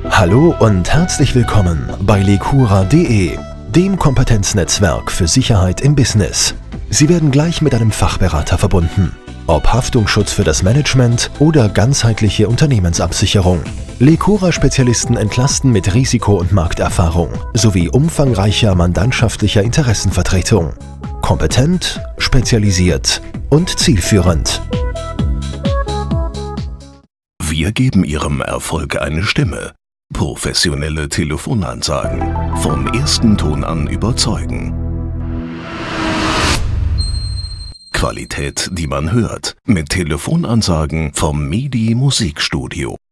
Hallo und herzlich willkommen bei lecura.de, dem Kompetenznetzwerk für Sicherheit im Business. Sie werden gleich mit einem Fachberater verbunden. Ob Haftungsschutz für das Management oder ganzheitliche Unternehmensabsicherung. Lecura-Spezialisten entlasten mit Risiko- und Markterfahrung sowie umfangreicher mandantschaftlicher Interessenvertretung. Kompetent, spezialisiert und zielführend. Wir geben Ihrem Erfolg eine Stimme. Professionelle Telefonansagen. Vom ersten Ton an überzeugen. Qualität, die man hört. Mit Telefonansagen vom MIDI Musikstudio.